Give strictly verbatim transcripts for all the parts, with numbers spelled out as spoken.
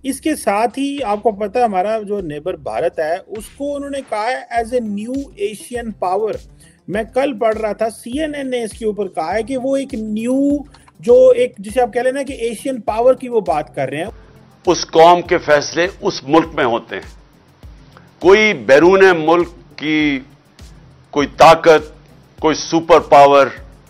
इसके साथ ही आपको पता है हमारा जो नेबर भारत है उसको उन्होंने कहा है as a new Asian power. मैं कल पढ़ रहा था सीएनएन ने इसके ऊपर कहा है कि वो एक न्यू जो एक जिसे आप कह लेना कि एशियन पावर की वो बात कर रहे हैं। उस कौम के फैसले उस मुल्क में होते हैं। कोई बैरून मुल्क की कोई ताकत, कोई सुपर पावर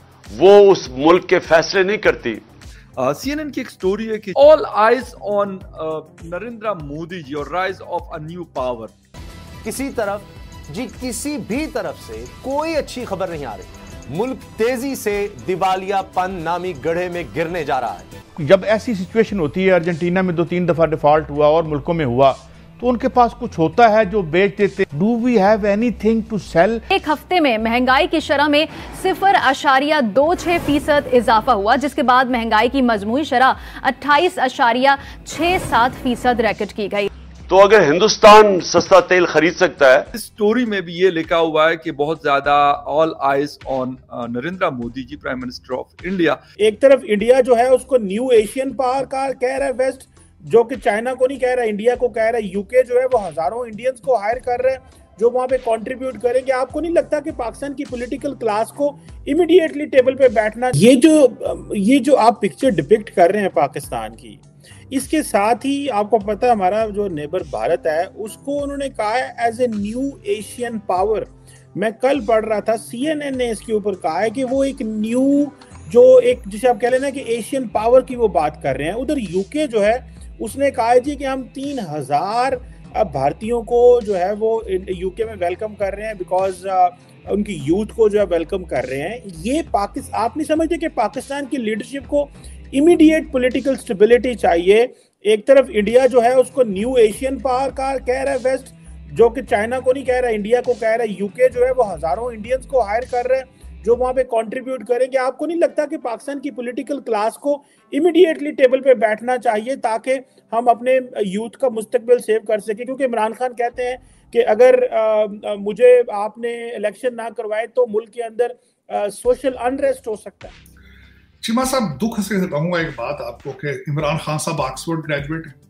वो उस मुल्क के फैसले नहीं करती। सीएनएन uh, की एक स्टोरी है कि all eyes on Narendra Modi ji और rise of a new power. किसी तरफ जी किसी भी तरफ से कोई अच्छी खबर नहीं आ रही। मुल्क तेजी से दिवालियापन नामी गड्ढे में गिरने जा रहा है। जब ऐसी सिचुएशन होती है, अर्जेंटीना में दो तीन दफा डिफॉल्ट हुआ और मुल्कों में हुआ, तो उनके पास कुछ होता है जो बेच देते। Do we have anything to sell? एक हफ्ते में महंगाई की शरह में सिफर अशारिया दो छह फीसद इजाफा हुआ, जिसके बाद महंगाई की मजमूई शरह अट्ठाईस अशारिया छह सात फीसद रिकॉर्ड की गई। तो अगर हिंदुस्तान सस्ता तेल खरीद सकता है, इस स्टोरी में भी ये लिखा हुआ है कि बहुत ज्यादा all eyes on Narendra Modi ji, prime minister of India. एक तरफ इंडिया जो है उसको न्यू एशियन पावर का कह रहा है वेस्ट, जो कि चाइना को नहीं कह रहा, इंडिया को कह रहा है। यूके जो है वो हजारों इंडियंस को हायर कर रहे हैं जो वहां पे कंट्रीब्यूट करेंगे। आपको नहीं लगता कि पाकिस्तान की पॉलिटिकल क्लास को इमीडिएटली टेबल पे बैठना, ये जो ये जो आप पिक्चर डिपिक्ट कर रहे हैं पाकिस्तान की, इसके साथ ही आपको पता है हमारा जो नेबर भारत है उसको उन्होंने कहा है as a new Asian power. मैं कल पढ़ रहा था सीएनएन ने इसके ऊपर कहा है कि वो एक न्यू जो एक जिसे आप कह लेना कि एशियन पावर की वो बात कर रहे हैं। उधर यूके जो है उसने कहा है जी कि हम तीन हजार भारतीयों को जो है वो यूके में वेलकम कर रहे हैं, बिकॉज उनकी यूथ को जो है वेलकम कर रहे हैं। ये पाकिस्तान, आप नहीं समझते कि पाकिस्तान की लीडरशिप को इमीडिएट पॉलिटिकल स्टेबिलिटी चाहिए। एक तरफ इंडिया जो है उसको न्यू एशियन पावर का कह रहा है वेस्ट, जो कि चाइना को नहीं कह रहा, इंडिया को कह रहा है। यूके जो है वो हजारों इंडियंस को हायर कर रहे हैं जो वहां पे कंट्रीब्यूट करेंगे। आपको नहीं लगता कि पाकिस्तान की पॉलिटिकल क्लास को इमीडिएटली टेबल पे बैठना चाहिए ताकि हम अपने यूथ का मुस्तकबिल सेव कर सके? क्योंकि इमरान खान कहते हैं कि अगर आ, आ, मुझे आपने इलेक्शन ना करवाए तो मुल्क के अंदर सोशल अनरेस्ट हो सकता है। चीमा साहब, दुख से कहूंगा एक बात आपको कि इमरान खान साहब ऑक्सफोर्ड ग्रेजुएट है,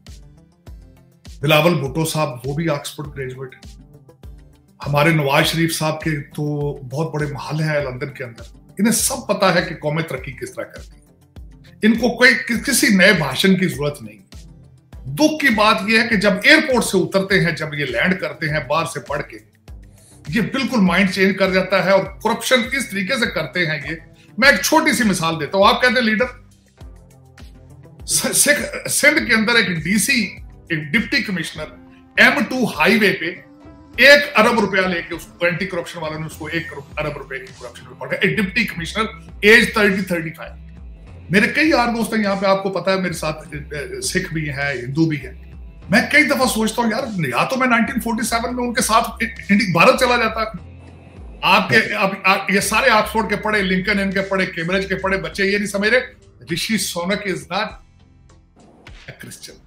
बिलावल भुट्टो साहब वो भी ऑक्सफोर्ड ग्रेजुएट है, हमारे नवाज शरीफ साहब के तो बहुत बड़े महल हैं लंदन के अंदर। इन्हें सब पता है कि कौमें तरक्की किस तरह करती है। इनको कोई कि, किसी नए भाषण की जरूरत नहीं। दुख की बात यह है कि जब एयरपोर्ट से उतरते हैं, जब ये लैंड करते हैं बाहर से पढ़ के, ये बिल्कुल माइंड चेंज कर जाता है और करप्शन किस तरीके से करते हैं ये। मैं एक छोटी सी मिसाल देता हूं। आप कहते हैं लीडर, सिंध के अंदर एक डीसी, एक deputy commissioner M two highway पे एक अरब रुपया लेके उसको एंटी करप्शन वालों ने उसको एक अरब रुपए की करप्शन में पकड़ा। एक deputy commissioner age thirty thirty five. मेरे कई यार दोस्त हैं यहाँ पे, आपको पता है मेरे साथ सिख भी है, हिंदू भी है। मैं कई दफा सोचता हूँ यार, या तो मैं नाइनटीन फोर्टी सेवन में उनके साथ भारत चला जाता। आपके अब आप, ये सारे ऑक्सफोर्ड के पढ़े, लिंकन इनके पढ़े, कैम्ब्रिज के पढ़े बच्चे ये नहीं समझ रहे Rishi Sunak is not a Christian.